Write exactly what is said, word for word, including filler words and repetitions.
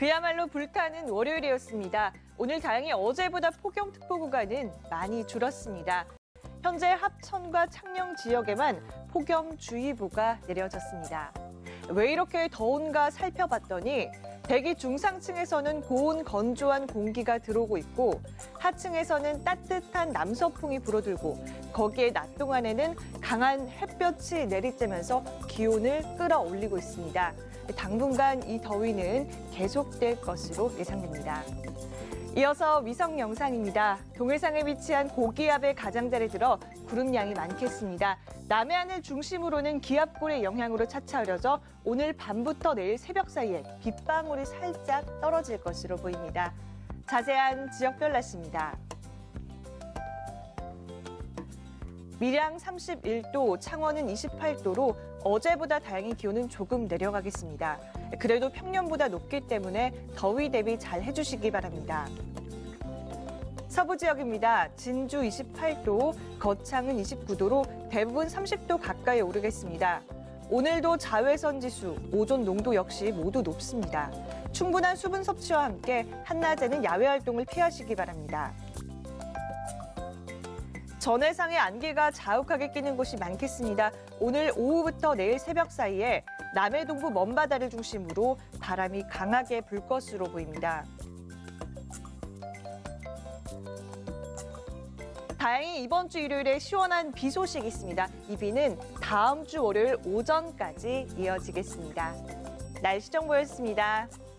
그야말로 불타는 월요일이었습니다. 오늘 다행히 어제보다 폭염특보 구간은 많이 줄었습니다. 현재 합천과 창녕 지역에만 폭염주의보가 내려졌습니다. 왜 이렇게 더운가 살펴봤더니 대기 중상층에서는 고온 건조한 공기가 들어오고 있고 하층에서는 따뜻한 남서풍이 불어들고 거기에 낮 동안에는 강한 햇볕이 내리쬐면서 기온을 끌어올리고 있습니다. 당분간 이 더위는 계속될 것으로 예상됩니다. 이어서 위성 영상입니다. 동해상에 위치한 고기압의 가장자리에 들어 구름량이 많겠습니다. 남해안을 중심으로는 기압골의 영향으로 차차흐려져 오늘 밤부터 내일 새벽 사이에 빗방울이 살짝 떨어질 것으로 보입니다. 자세한 지역별 날씨입니다. 밀양 삼십일 도, 창원은 이십팔 도로 어제보다 다행히 기온은 조금 내려가겠습니다. 그래도 평년보다 높기 때문에 더위 대비 잘 해주시기 바랍니다. 서부 지역입니다. 진주 이십팔 도, 거창은 이십구 도로 대부분 삼십 도 가까이 오르겠습니다. 오늘도 자외선 지수, 오존 농도 역시 모두 높습니다. 충분한 수분 섭취와 함께 한낮에는 야외 활동을 피하시기 바랍니다. 전해상에 안개가 자욱하게 끼는 곳이 많겠습니다. 오늘 오후부터 내일 새벽 사이에 남해 동부 먼바다를 중심으로 바람이 강하게 불 것으로 보입니다. 다행히 이번 주 일요일에 시원한 비 소식이 있습니다. 이 비는 다음 주 월요일 오전까지 이어지겠습니다. 날씨 정보였습니다.